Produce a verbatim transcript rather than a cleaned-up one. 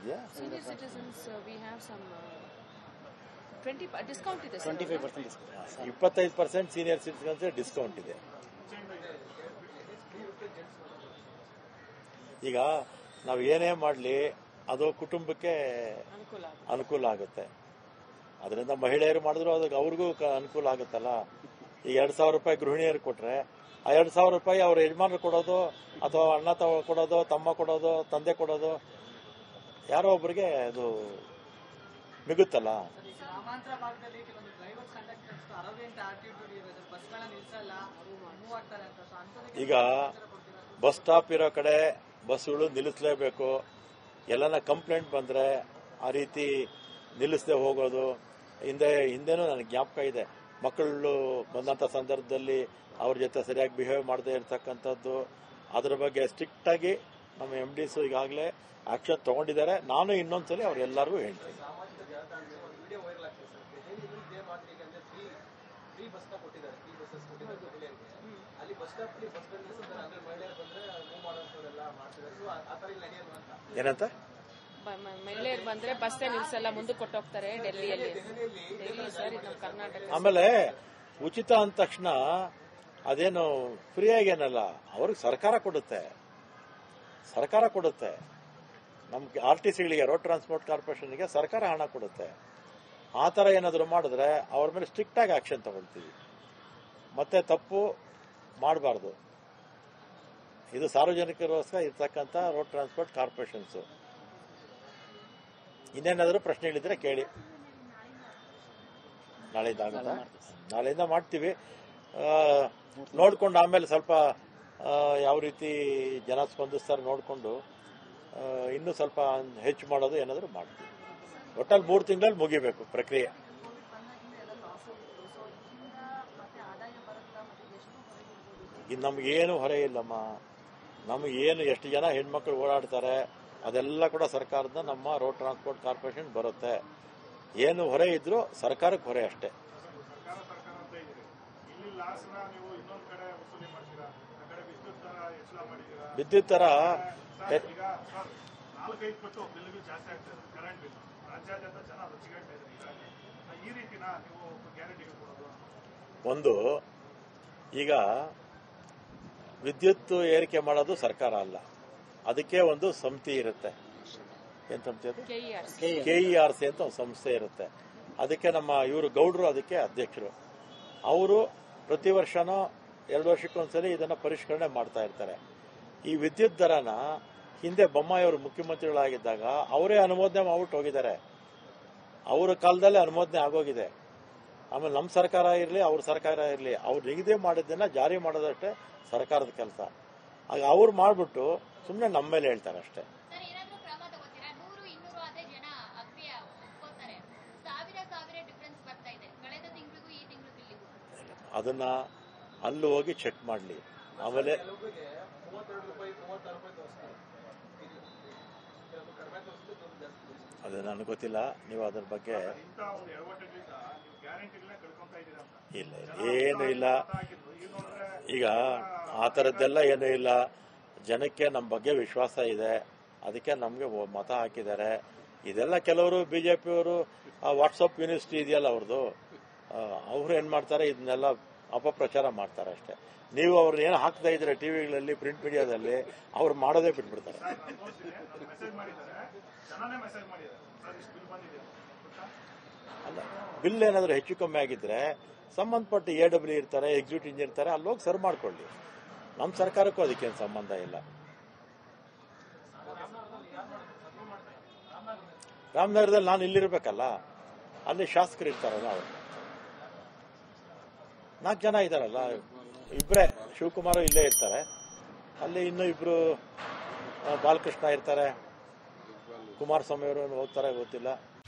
ಇದೆಯಾ? Senior citizens, uh, we have some uh, twenty discount ಇದೆ. twenty-five percent discount. ಇಪ್ಪತ್ತೈದು percent senior citizens discount ಇದೆ. ಈಗ ನಾವು ಏನೇ ಮಾಡಲಿ ಅದು ಕುಟುಂಬಕ್ಕೆ ಅನುಕೂಲ ಆಗುತ್ತೆ. ಅದರಿಂದ ಮಹಿಳೆಯರು ಮಾಡಿದ್ರು ಅದಕ್ಕೆ ಅವ್ರಿಗೂ ಅನುಕೂಲ ಆಗುತ್ತಲ್ಲ. ಈಗ ಎರಡು ಸಾವಿರ ರೂಪಾಯಿ ಗೃಹಿಣಿಯರು ಕೊಟ್ರೆ ಆ ಎರಡು ಸಾವಿರ ರೂಪಾಯಿ ಅವ್ರ ಯಜಮಾನರು ಕೊಡೋದು ಅಥವಾ ಅಣ್ಣ ತ ಕೊಡೋದು, ತಮ್ಮ ಕೊಡೋದು, ತಂದೆ ಕೊಡೋದು, ಯಾರೋ ಒಬ್ಬರಿಗೆ ಅದು ಮಿಗುತ್ತಲ್ಲ. ಈಗ ಬಸ್ ಸ್ಟಾಪ್ ಇರೋ ಕಡೆ ಬಸ್ಗಳು ನಿಲ್ಲಿಸಲೇಬೇಕು. ಎಲ್ಲನ ಕಂಪ್ಲೇಂಟ್ ಬಂದ್ರೆ ಆ ರೀತಿ ನಿಲ್ಲಿಸದೆ ಹೋಗೋದು. ಹಿಂದೆ ಹಿಂದೆನೂ ನನಗೆ ಜ್ಞಾಪಕ ಇದೆ, ಮಕ್ಕಳು ಬಂದಂಥ ಸಂದರ್ಭದಲ್ಲಿ ಅವ್ರ ಜೊತೆ ಸರಿಯಾಗಿ ಬಿಹೇವ್ ಮಾಡದೇ ಇರತಕ್ಕಂಥದ್ದು. ಅದರ ಬಗ್ಗೆ ಸ್ಟ್ರಿಕ್ಟ್ ಆಗಿ ನಮ್ಮ ಎಂ ಡಿಸ್ ಈಗಾಗಲೇ ಆಕ್ಷನ್ ತಗೊಂಡಿದ್ದಾರೆ. ನಾನು ಇನ್ನೊಂದ್ಸಲಿ ಅವ್ರೆಲ್ಲರಿಗೂ ಹೇಳ್ತೀನಿ. ಏನಂತ ಮಹಿಳೆಯರು ಬಂದ್ರೆ ಬಸ್ ನಿಲ್ಸಲ್ಲ, ಮುಂದಕ್ಕೆ ಕೊಟ್ಟೋಗ್ತಾರೆ ಡೆಲ್ಲಿಯಲ್ಲಿ. ಡೆಲ್ಲಿ ಸರ್, ಇದು ನಮ್ಮ ಕರ್ನಾಟಕ. ಆಮೇಲೆ ಉಚಿತ ಅಂದ ತಕ್ಷಣ ಅದೇನು ಫ್ರೀಯಾಗಿ ಏನಲ್ಲ, ಅವ್ರಿಗೆ ಸರ್ಕಾರ ಕೊಡುತ್ತೆ ಸರ್ಕಾರ ಕೊಡುತ್ತೆ ನಮ್ಗೆ ಆರ್ ಟಿ ಸಿಗಳಿಗೆ, ರೋಡ್ ಟ್ರಾನ್ಸ್ಪೋರ್ಟ್ ಕಾರ್ಪೊರೇಷನ್ಗೆ ಸರ್ಕಾರ ಹಣ ಕೊಡುತ್ತೆ. ಆ ಥರ ಏನಾದರೂ ಮಾಡಿದ್ರೆ ಅವ್ರ ಮೇಲೆ ಸ್ಟ್ರಿಕ್ಟ್ ಆಗಿ ಆಕ್ಷನ್ ತಗೊಳ್ತೀವಿ. ಮತ್ತೆ ತಪ್ಪು ಮಾಡಬಾರ್ದು. ಇದು ಸಾರ್ವಜನಿಕರಿಗೋಸ್ಕರ ಇರ್ತಕ್ಕಂಥ ರೋಡ್ ಟ್ರಾನ್ಸ್ಪೋರ್ಟ್ ಕಾರ್ಪೊರೇಷನ್ಸು. ಇನ್ನೇನಾದರೂ ಪ್ರಶ್ನೆಗಳಿದ್ರೆ ಕೇಳಿ. ನಾಳೆಯಿಂದ ಆಗುತ್ತಾ? ನಾಳೆಯಿಂದ ಮಾಡ್ತೀವಿ. ನೋಡ್ಕೊಂಡು ಆಮೇಲೆ ಸ್ವಲ್ಪ ಯಾವ ರೀತಿ ಜನ ಸ್ಪಂದಿಸ್ತಾರೆ ನೋಡಿಕೊಂಡು ಇನ್ನೂ ಸ್ವಲ್ಪ ಹೆಚ್ಚು ಮಾಡೋದು ಏನಾದರೂ ಮಾಡ್ತೀವಿ. ಒಟ್ಟಲ್ಲಿ ಮೂರು ತಿಂಗಳಲ್ಲಿ ಮುಗಿಬೇಕು ಪ್ರಕ್ರಿಯೆ. ಇನ್ನು ನಮಗೇನು ಹೊರೆ ಇಲ್ಲಮ್ಮ. ನಮಗೇನು ಎಷ್ಟು ಜನ ಹೆಣ್ಮಕ್ಳು ಓಡಾಡ್ತಾರೆ ಅದೆಲ್ಲ ಕೂಡ ಸರ್ಕಾರದ ನಮ್ಮ ರೋಡ್ ಟ್ರಾನ್ಸ್ಪೋರ್ಟ್ ಕಾರ್ಪೊರೇಷನ್ ಬರುತ್ತೆ. ಏನು ಹೊರೆ ಇದ್ರೂ ಸರ್ಕಾರಕ್ಕೆ ಹೊರೆ ಅಷ್ಟೇ. ವಿದ್ಯುತ್ ದರ ಒಂದು, ಈಗ ವಿದ್ಯುತ್ ಏರಿಕೆ ಮಾಡೋದು ಸರ್ಕಾರ ಅಲ್ಲ, ಅದಕ್ಕೆ ಒಂದು ಸಮಿತಿ ಇರುತ್ತೆ. ಏನ್ ಸಂಸ್ಥೆ ಅದು? ಕೆ ಇ ಆರ್ ಸಿ ಅಂತ ಒಂದು ಸಂಸ್ಥೆ ಇರುತ್ತೆ. ಅದಕ್ಕೆ ನಮ್ಮ ಇವರು ಗೌಡ್ರು ಅದಕ್ಕೆ ಅಧ್ಯಕ್ಷರು. ಅವರು ಪ್ರತಿ ವರ್ಷನೋ ಎರಡು ವರ್ಷಕ್ಕೊಂದ್ಸಲಿ ಇದನ್ನ ಪರಿಷ್ಕರಣೆ ಮಾಡ್ತಾ ಇರ್ತಾರೆ. ಈ ವಿದ್ಯುತ್ ದರನ ಹಿಂದೆ ಬೊಮ್ಮಾಯಿ ಅವರು ಮುಖ್ಯಮಂತ್ರಿಗಳಾಗಿದ್ದಾಗ ಅವರೇ ಅನುಮೋದನೆ ಮಾಡ್ಬಿಟ್ಟು ಹೋಗಿದ್ದಾರೆ. ಅವರ ಕಾಲದಲ್ಲೇ ಅನುಮೋದನೆ ಆಗೋಗಿದೆ. ಆಮೇಲೆ ನಮ್ಮ ಸರ್ಕಾರ ಇರಲಿ ಅವ್ರ ಸರ್ಕಾರ ಇರಲಿ, ಅವ್ರು ನಿಗದಿ ಮಾಡಿದ್ದನ್ನ ಜಾರಿ ಮಾಡೋದಷ್ಟೇ ಸರ್ಕಾರದ ಕೆಲಸ. ಆಗ ಅವ್ರು ಮಾಡ್ಬಿಟ್ಟು ಸುಮ್ಮನೆ ನಮ್ಮ ಮೇಲೆ ಹೇಳ್ತಾರೆ ಅಷ್ಟೇ. ಅದನ್ನ ಅಲ್ಲಿ ಹೋಗಿ ಚೆಕ್ ಮಾಡಲಿ. ಆಮೇಲೆ ಅದು ನನಗೆ ಗೊತ್ತಿಲ್ಲ, ನೀವು ಅದ್ರ ಬಗ್ಗೆ ಇಲ್ಲ ಏನು ಇಲ್ಲ. ಈಗ ಆ ಥರದ್ದೆಲ್ಲ ಏನೂ ಇಲ್ಲ. ಜನಕ್ಕೆ ನಮ್ಮ ಬಗ್ಗೆ ವಿಶ್ವಾಸ ಇದೆ, ಅದಕ್ಕೆ ನಮಗೆ ಮತ ಹಾಕಿದ್ದಾರೆ. ಇದೆಲ್ಲ ಕೆಲವರು ಬಿಜೆಪಿಯವರು ವಾಟ್ಸಪ್ ಯೂನಿವರ್ಸಿಟಿ ಇದೆಯಲ್ಲ ಅವ್ರದ್ದು, ಅವ್ರು ಏನ್ ಮಾಡ್ತಾರೆ ಇದನ್ನೆಲ್ಲ ಅಪಪ್ರಚಾರ ಮಾಡ್ತಾರೆ ಅಷ್ಟೇ. ನೀವು ಅವ್ರನ್ನ ಏನು ಹಾಕ್ತಾ ಇದ್ರೆ ಟಿವಿಗಳಲ್ಲಿ, ಪ್ರಿಂಟ್ ಮೀಡಿಯಾದಲ್ಲಿ, ಅವ್ರು ಮಾಡೋದೇ ಬಿಟ್ಬಿಡ್ತಾರೆ. ಅಲ್ಲ, ಬಿಲ್ ಏನಾದರೂ ಹೆಚ್ಚು ಕಮ್ಮಿ ಆಗಿದ್ರೆ ಸಂಬಂಧಪಟ್ಟ ಎ ಡಬ್ಲ್ಯೂ ಇರ್ತಾರೆ, ಎಕ್ಸಿಕ್ಯೂಟಿವ್ ಇಂಜಿನಿಯರ್ ಇರ್ತಾರೆ, ಅಲ್ಲಿ ಹೋಗಿ ಸರ್ವ್ ಮಾಡ್ಕೊಳ್ಳಿ. ನಮ್ಮ ಸರ್ಕಾರಕ್ಕೂ ಅದಕ್ಕೇನು ಸಂಬಂಧ ಇಲ್ಲ. ರಾಮನಗರದಲ್ಲಿ ನಾನು ಇಲ್ಲಿರ್ಬೇಕಲ್ಲ, ಅಲ್ಲಿ ಶಾಸಕರು ಇರ್ತಾರಲ್ಲ, ಅವರು ನಾಲ್ಕು ಜನ ಇದ್ದಾರಲ್ಲ, ಇಬ್ಬರೇ ಶಿವಕುಮಾರ್ ಇಲ್ಲೇ ಇರ್ತಾರೆ. ಅಲ್ಲಿ ಇನ್ನೂ ಇಬ್ರು ಬಾಲಕೃಷ್ಣ ಇರ್ತಾರೆ, ಕುಮಾರಸ್ವಾಮಿ ಅವರು ಹೋಗ್ತಾರೆ ಗೊತ್ತಿಲ್ಲ.